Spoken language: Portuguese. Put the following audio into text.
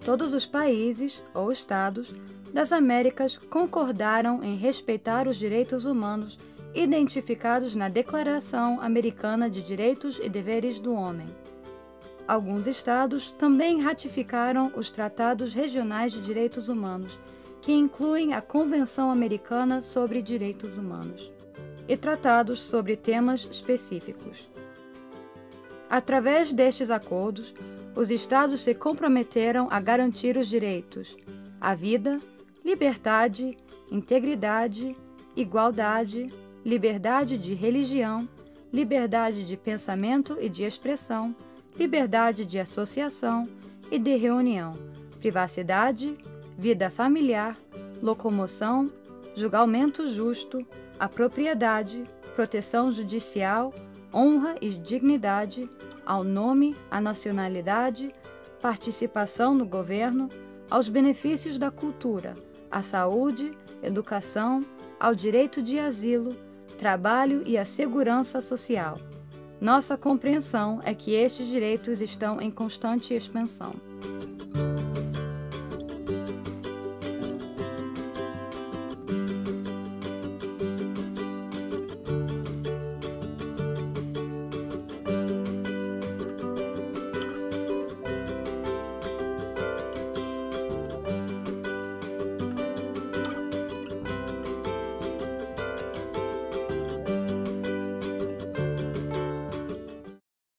todos os países ou estados das Américas concordaram em respeitar os direitos humanos identificados na Declaração Americana de Direitos e Deveres do Homem. Alguns estados também ratificaram os Tratados Regionais de Direitos Humanos, que incluem a Convenção Americana sobre Direitos Humanos, e tratados sobre temas específicos. Através destes acordos, os estados se comprometeram a garantir os direitos à vida, liberdade, integridade, igualdade, liberdade de religião, liberdade de pensamento e de expressão, liberdade de associação e de reunião, privacidade, vida familiar, locomoção, julgamento justo, a propriedade, proteção judicial, honra e dignidade, ao nome, à nacionalidade, participação no governo, aos benefícios da cultura, à saúde, educação, ao direito de asilo, trabalho e à segurança social. Nossa compreensão é que estes direitos estão em constante expansão.